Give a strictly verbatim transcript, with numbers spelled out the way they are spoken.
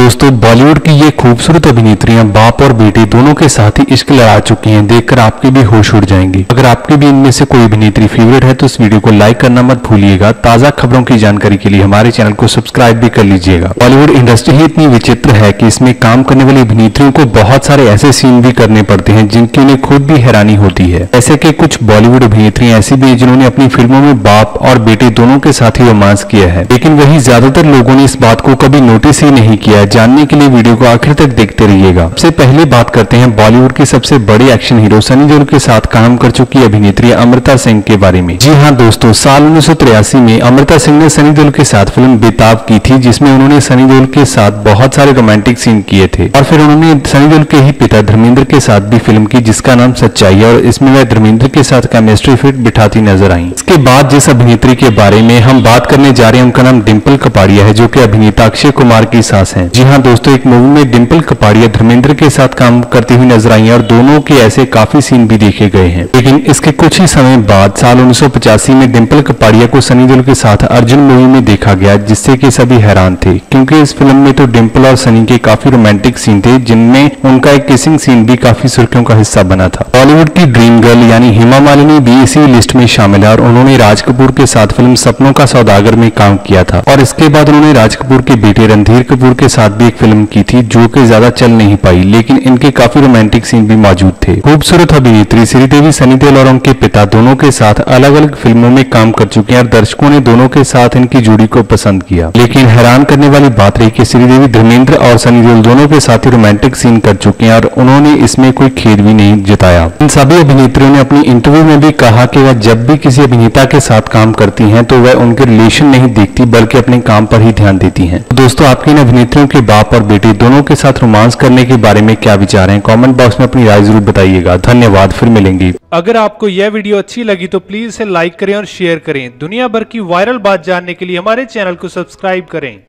दोस्तों, बॉलीवुड की ये खूबसूरत अभिनेत्रियां बाप और बेटे दोनों के साथ ही इश्क लड़ा चुकी हैं। देखकर आपके भी होश उड़ जाएंगे। अगर आपके भी इनमें से कोई अभिनेत्री फेवरेट है तो इस वीडियो को लाइक करना मत भूलिएगा। ताजा खबरों की जानकारी के लिए हमारे चैनल को सब्सक्राइब भी कर लीजिएगा। बॉलीवुड इंडस्ट्री ही इतनी विचित्र है कि इसमें काम करने वाली अभिनेत्रियों को बहुत सारे ऐसे सीन भी करने पड़ते हैं जिनकी उन्हें खुद भी हैरानी होती है। ऐसे के कुछ बॉलीवुड अभिनेत्रियां ऐसी भी हैं जिन्होंने अपनी फिल्मों में बाप और बेटे दोनों के साथ ही रोमांस किया है, लेकिन वही ज्यादातर लोगों ने इस बात को कभी नोटिस ही नहीं किया। जानने के लिए वीडियो को आखिर तक देखते रहिएगा। सबसे पहले बात करते हैं बॉलीवुड की सबसे बड़ी एक्शन हीरो सनी देओल के साथ काम कर चुकी अभिनेत्री अमृता सिंह के बारे में। जी हाँ दोस्तों, साल उन्नीस सौ तिरासी में अमृता सिंह ने सनी देओल के साथ फिल्म बेताब की थी, जिसमें उन्होंने सनी देओल के साथ बहुत सारे रोमांटिक सीन किए थे। और फिर उन्होंने सनी देओल के ही पिता धर्मेंद्र के साथ भी फिल्म की, जिसका नाम सच्चाई है, और इसमें वह धर्मेंद्र के साथ केमिस्ट्री फिट बिठाती नजर आई। इसके बाद जिस अभिनेत्री के बारे में हम बात करने जा रहे हैं उनका नाम डिंपल कपाड़िया है, जो कि अभिनेता अक्षय कुमार की सास हैं। जी हाँ दोस्तों, एक मूवी में डिंपल कपाड़िया धर्मेंद्र के साथ काम करती हुई नजर आई और दोनों के ऐसे काफी सीन भी देखे गए हैं। लेकिन इसके कुछ ही समय बाद साल उन्नीस सौ पचासी में डिंपल कपाड़िया को सनी देओल के साथ अर्जुन मूवी में देखा गया, जिससे कि सभी हैरान थे, क्योंकि इस फिल्म में तो डिंपल और सनी के काफी रोमांटिक सीन थे, जिनमें उनका एक किसिंग सीन भी काफी सुर्खियों का हिस्सा बना था। बॉलीवुड की ड्रीम गर्ल यानी हेमा मालिनी भी इसी लिस्ट में शामिल है और उन्होंने राज कपूर के साथ फिल्म सपनों का सौदागर में काम किया था। और इसके बाद उन्होंने राज कपूर के बेटे रणधीर कपूर के साथ भी एक फिल्म की थी, जो कि ज्यादा चल नहीं पाई, लेकिन इनके काफी रोमांटिक सीन भी मौजूद थे। खूबसूरत अभिनेत्री श्रीदेवी सनी देओल और उनके पिता दोनों के साथ अलग अलग फिल्मों में काम कर चुके हैं और दर्शकों ने दोनों के साथ इनकी जोड़ी को पसंद किया। लेकिन हैरान करने वाली बात रही कि श्रीदेवी धर्मेंद्र और सनी देओल दोनों के साथ ही रोमांटिक सीन कर चुके हैं और उन्होंने इसमें कोई खेद भी नहीं जताया। इन सभी अभिनेत्रियों ने अपनी इंटरव्यू में भी कहा कि वह जब भी किसी अभिनेता के साथ काम करती हैं तो वह उनके रिलेशन नहीं देखती, बल्कि अपने काम पर ही ध्यान देती हैं। दोस्तों, आपके इन अभिनेत्रियों के बाप और बेटे दोनों के साथ रोमांस करने के बारे में क्या विचार हैं? कमेंट बॉक्स में अपनी राय जरूर बताइएगा। धन्यवाद, फिर मिलेंगे। अगर आपको यह वीडियो अच्छी लगी तो प्लीज इसे लाइक करें और शेयर करें। दुनिया भर की वायरल बात जानने के लिए हमारे चैनल को सब्सक्राइब करें।